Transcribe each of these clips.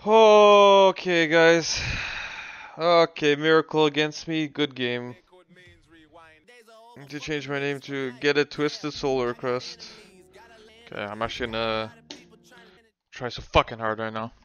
Okay, guys. Okay, Miracle against me. Good game. Need to change my name to Get a Twisted Solar Crest. Okay, I'm actually gonna try so fucking hard right now.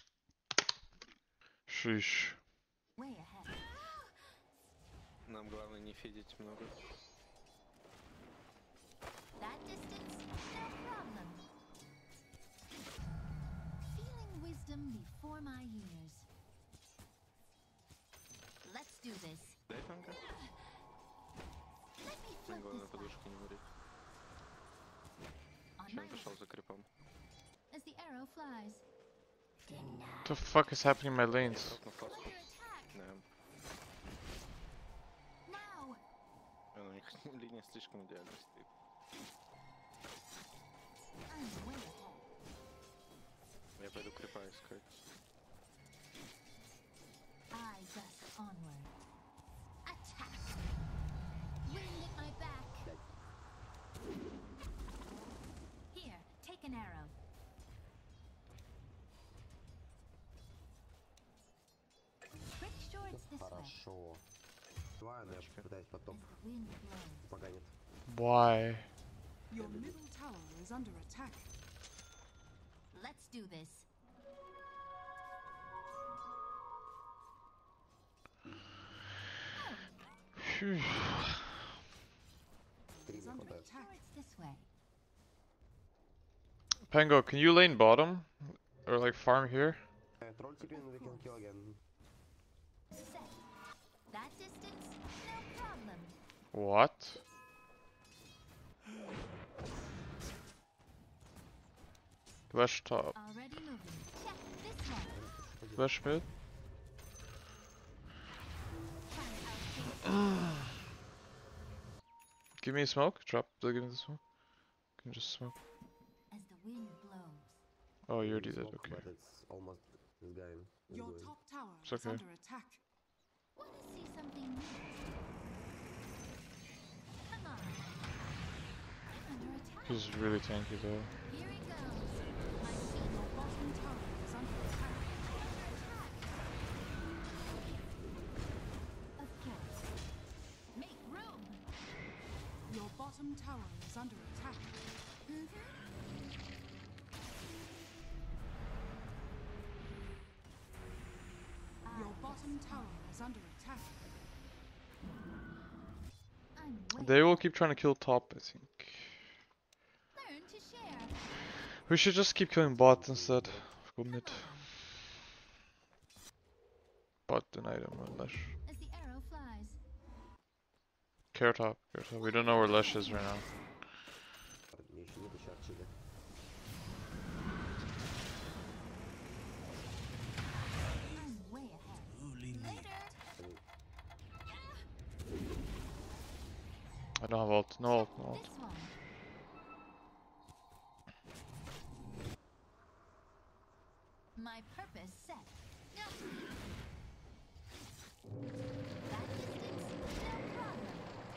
Sheesh. Нам главное не фидить много. That distance, no problem. Feeling wisdom before my years. Let's do this. Дай фанка. Let me Мне flip главное this подушки не варить. on Чем my пошел за крипом? as the arrow flies. What the fuck is happening in my lanes? На фласку. Under attack Да. now. У них линия слишком идеально стоит. I'm way ahead. Я пойду крипа искать. I gust onward. Attack. Wind at my back. Here, take an arrow. Pretty sure it's this way. Хорошо. Давай, я попытаюсь потом As the wind blows. погонит. Why? Your middle tower is under attack. Let's do this. Phew. Три не Under хватает. Sure, attack. it's this way. Pango, can you lane bottom? Or like farm here? Troll TP and we can kill again. Set. That distance, no problem. What? Lesh top. Already moving. Check this one. Lesh mid. Trying to outpace. Give me a smoke. Drop. Give me the smoke. Can just smoke. As the wind blows. Oh, you already did. Smoke, Okay. but it's almost this guy is Your going. top tower It's is okay. under attack. Want to see something new? Come on. Under attack. He's really tanky though. Here he goes. My feet Your bottom tower is under attack. under attack. Of course. Make room. Your bottom tower is under attack. Your bottom tower is under attack. I'm way They will keep trying to kill top, I think. learn to share. We should just keep killing bot instead. Go mid. Bot denied him on Lesh. As the arrow flies. Care top. Care top. We don't know where Lesh is right now. Мне еще нет еще отчили. I'm way ahead. Later. I don't have ult. No ult. No ult. This one. My purpose set. That distance, no problem.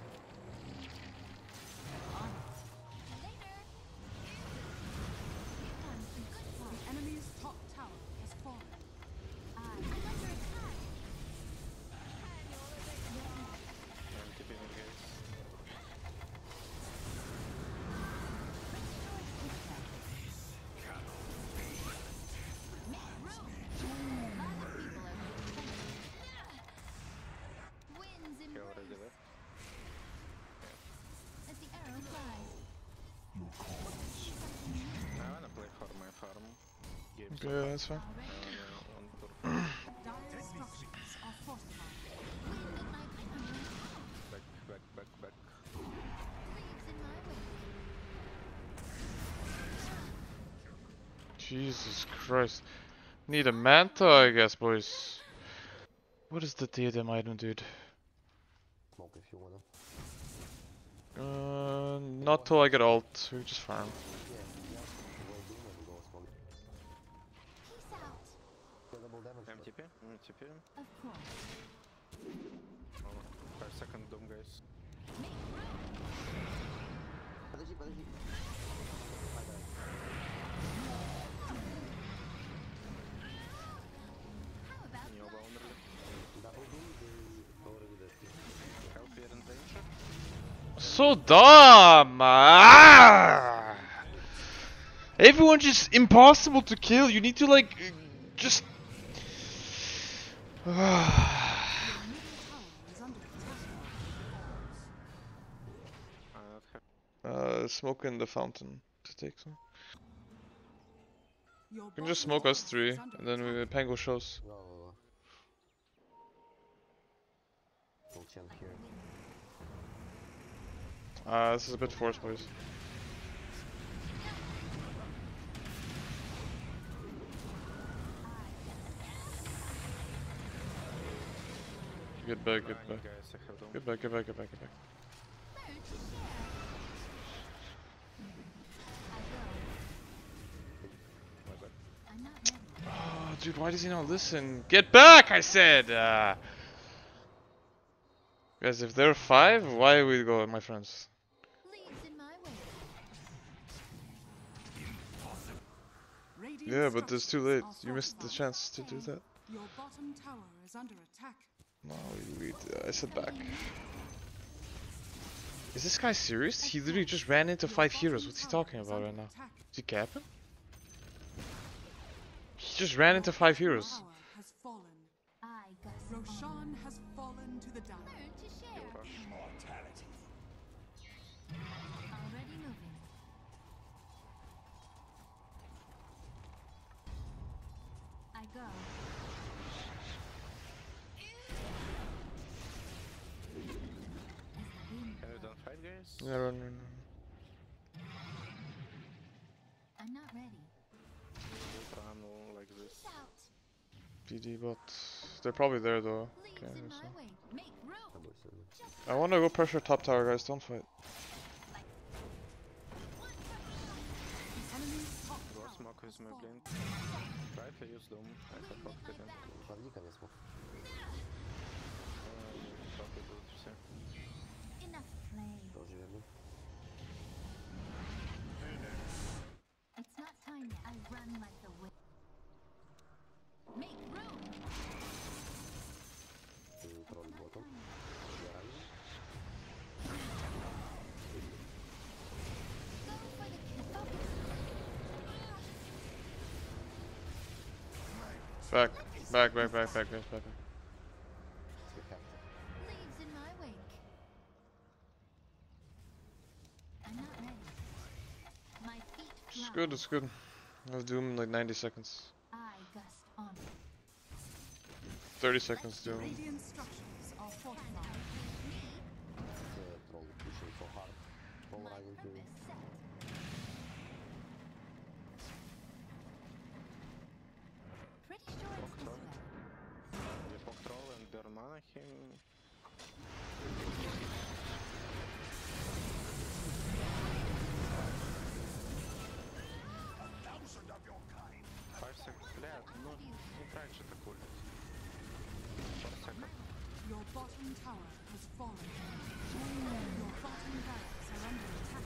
On it. Later. Here comes the good The part. enemy's top tower has fallen. I'm under attack. I'm tipping guys. Make room. A lot of people are winds Kill already embrace left. as the arrow flies. I wanna play for my farm. Give Okay, that's fine. Already on tour. Dire structures are fortified. wind at my Back, back, back, back. leaves in my wake. Jesus Christ. Need a manta, I guess, boys. What is the diadem item, dude? Smoke if you wanna. Not till I get ult. We just farm. Yeah, well doing and go smoke. Peace out. Yeah, double damage. I'm TP. I'm TP. Of course. 5 second doom, guys. Make room. Подожди, подожди. Ага. So dumb! Ah! Everyone just impossible to kill. You need to like just. Your middle tower is under attack. I not have. Smoke in the fountain to take some. Your You can just bottom smoke us tower three, is under and then we attack. Pango shows. Go, go, go. We'll champ here. This is a bit forced, boys. Get back, get Fine, back. guys, I have dome. Get back, get back, get back, get back. My bad. I'm not ready. Oh, dude, why does he not listen? Get back, I said! Guys, if they're 5, why we go, my friends? Leaves in my way. Radiant Yeah, but it's too late. structures You are missed the fortified. chance to do that. Your bottom tower is under attack. No, I said back. Is this guy serious? He literally just ran into 5 heroes. What's he talking about right now? Is he capping? He just ran into 5 heroes. Tower has fallen. I gust on. Roshan has fallen to the dark. Learn to share. Push. Already moving. I go. Can we don't fight, guys? Yeah, run, run, run. I'm not ready. We'll run like this. Peace out. PD bot. They're probably there though. Leaves Okay, in so. my way. Make room. I wanna go pressure top tower, guys. Don't fight. Enemy's top Go tower smoke with has my fallen. blink. Try to use dome. I have oxygen. Шарлика не смог. Top идут все. Enough play. Тоже верну. It's not time yet. I run like the wind. Make room. Тролль ботом. Go for the kill. Back. Back, back, back, back, guys, back. Leaves in my wake. I'm not ready. My feet fly. It's good, it's good. I have Doom in like 90 seconds. I gust on. 30 seconds Doom. Radiant structures are fortified. Troll pushing so hard. Troll My rising to purpose set. Pretty sure it's this way. We pop troll and burn mana him. Блядь, ну не трать же так улиц. 40 секунд. Your bottom tower has fallen. Your bottom barracks are under attack.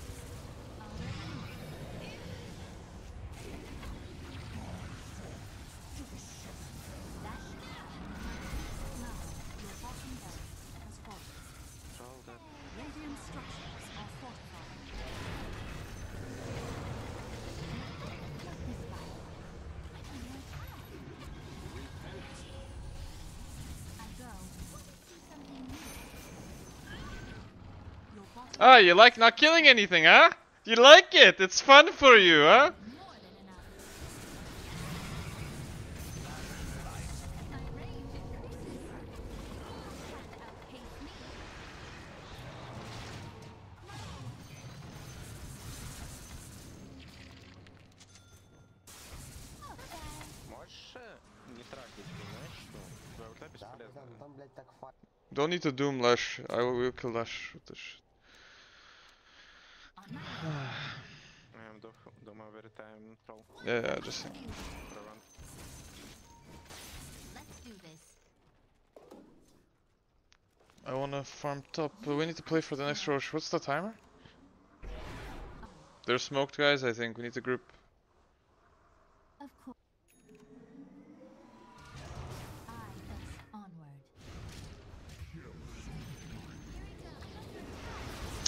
Your bottom barracks has fallen. Troll that. Radiant structures are fortified. Your bottom Ah, you like not killing anything, huh? You like it? It's fun for you, huh? more than enough. My range increases. Can't outpace me. Можешь не тратить, понимаешь, что твоя ульта Да, бесполезная. там, блядь, так фа... Don't need to Doom Lesh. I will kill Lesh with this shit. On my way. I am doom every time troll. Yeah, yeah, just saying. Prevent. Let's do this. I wanna farm top, but we need to play for the next Roche. What's the timer? They're smoked, guys. I think we need to group. Of course. I gust onward.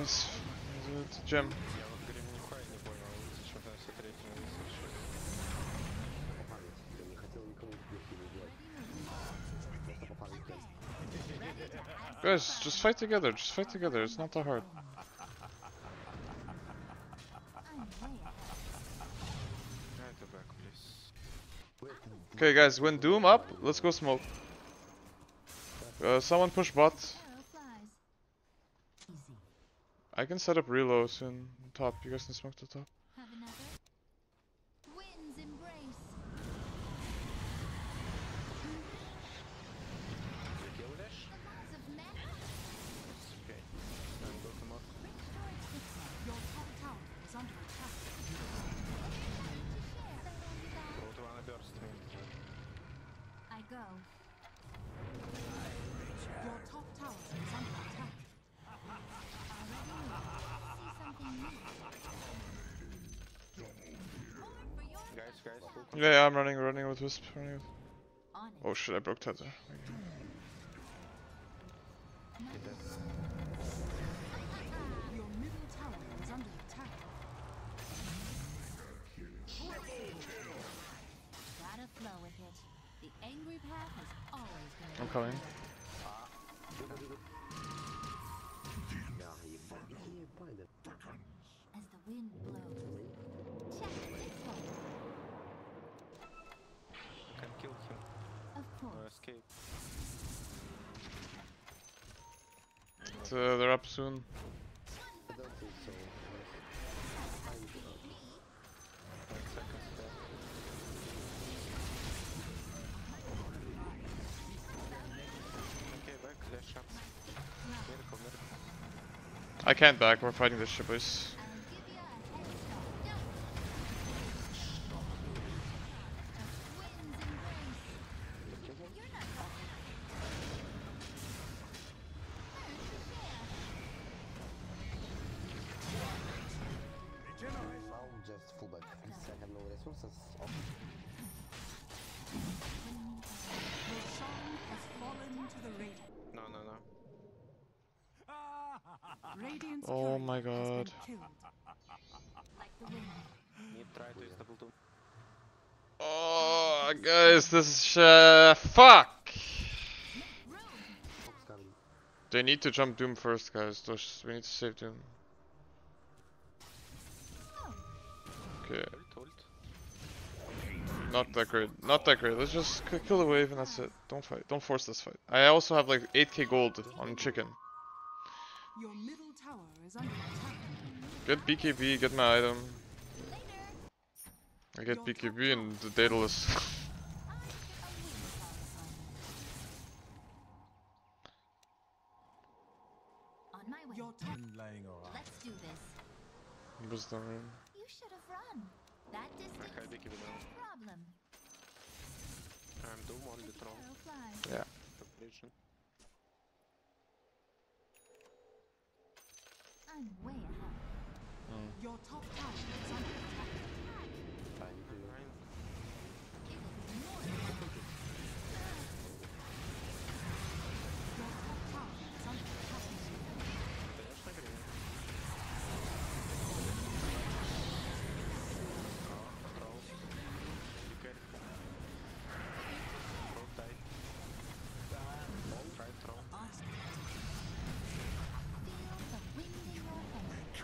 He's it's a gem. Я вот Грим нихуя не понял, зачем там все третьи высадшие. Пофармить. Я не хотел никому кнопки не убивать. Просто пофармить кест. Guys, just fight together. Just fight together. It's not that hard. Try to back, please. Wait, Okay, guys, when Doom up, let's go smoke. Someone push bot. Arrow flies. Easy. I can set up reload soon. Top. You guys can smoke the top. Have another. Winds embrace. You kill Lesh? The laws of men. Okay. Then go to Mark. Rich towards the sun. Your top tower is under attack. Go to one burst me. I go. Your top tower is under attack. See something new. For your Guys, hook. Yeah, I'm running with Wisp. Running with... on it. Oh shit, I broke tether. Your middle tower is under attack. Gotta flow with it. The angry path has always been. I'm coming. я ебать. Ебать, да. As the wind blows. Check this one. Can kill him. Of No course. escape. They're up soon. I don't think so. 5 seconds left. Okay, back, Lesh up. Miracle. I can't back. We're fighting this shit, boys. I'll give you a head start. Winds embrace. You're not wrong. Now just full back. Since I have no resources. Your Shaman has fallen to the Radiant. No. Radiant's Oh courier my has been god. killed. Like the wind. Need try to use double doom. Oh, guys, this is fuck. Fox coming. They need to jump Doom first, guys. We need to save Doom. Okay, Ult. not that great. Not that great. Let's just kill the wave and that's it. Don't fight. Don't force this fight. I also have like 8k gold on chicken. Your middle tower is under attack. Get BKB, get my item. I get BKB and the Daedalus. On my way. Your top Let's do this. Wisdom rune. You should have run. That distance. Okay, big even now. Problem. I'm doom only throw. Arrow flies. Yeah. Completion. I'm way ahead. your top tower is under attack. Trying to Your top tower is under attack. Конечно, грин. Тролл. Дикарь. Тролл тай. Трай тролл. Feel the wind in your hair.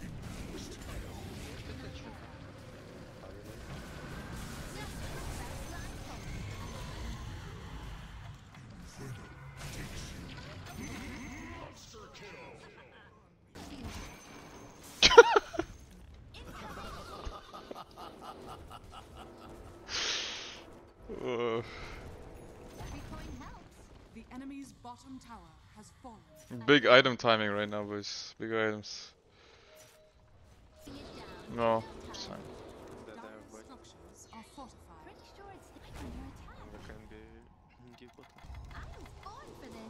Every coin helps. The enemy's bottom tower has fallen. Big item timing right now, boys. Big items. See it down. No, it's fine. That I Dire have like structures are fortified. Pretty sure it's under attack. we can be give bottom. I was born for this.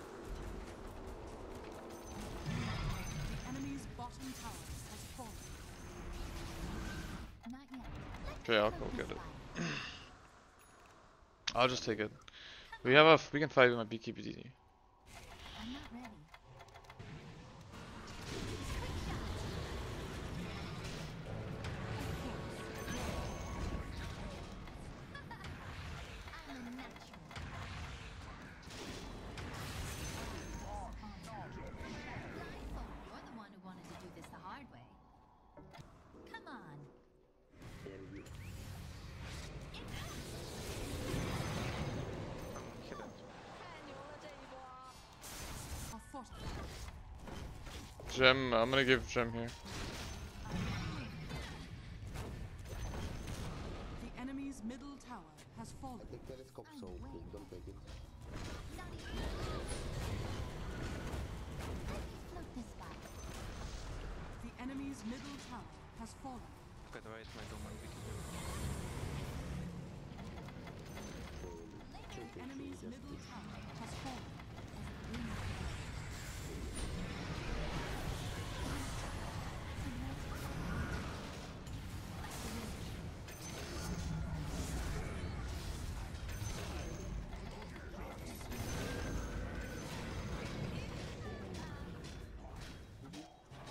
The enemy's bottom tower has fallen. Not yet. Okay, I'll go get it. I'll just take it. We have we can fight with my BKBD. I'm not ready. Gem, I'm gonna give gem here. The enemy's middle tower has fallen. I take telescope, so don't take it. Float this guy. The enemy's middle tower has fallen. Okay, давай с моей домой выкину. The enemy's middle tower has fallen.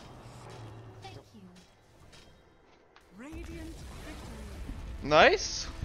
Thank you. Radiant victory. Nice.